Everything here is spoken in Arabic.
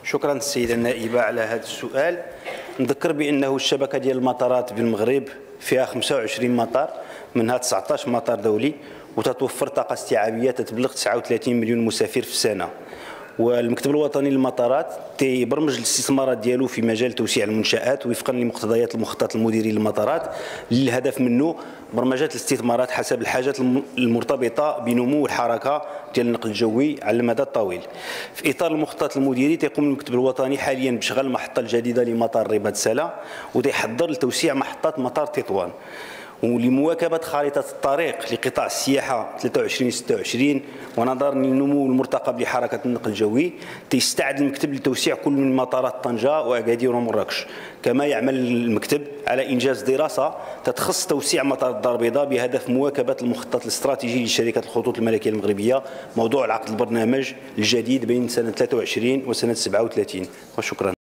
شكرا السيدة النائبة على هذا السؤال. نذكر بأنه الشبكة ديال المطارات بالمغرب فيها 25 مطار، منها 19 مطار دولي، وتتوفر طاقة استيعابية تتبلغ 39 مليون مسافر في السنة. والمكتب الوطني للمطارات تيبرمج الاستثمارات ديالو في مجال توسيع المنشآت وفقا لمقتضيات المخطط المديري للمطارات، الهدف منه برمجة الاستثمارات حسب الحاجات المرتبطة بنمو الحركة ديال النقل الجوي على المدى الطويل. في إطار المخطط المديري تيقوم المكتب الوطني حاليا بشغل المحطة الجديدة لمطار رباط سلا، وتيحضر لتوسيع محطة مطار تطوان، ولمواكبة خارطة الطريق لقطاع السياحة 23-26 ونظرا للنمو المرتقب لحركة النقل الجوي تيستعد المكتب لتوسيع كل من مطارات طنجة وأكادير ومراكش. كما يعمل المكتب على إنجاز دراسة تتخص توسيع مطار الدار البيضاء بهدف مواكبة المخطط الاستراتيجي لشركة الخطوط الملكية المغربية، موضوع العقد البرنامج الجديد بين سنة 23 وسنة 37. وشكرا.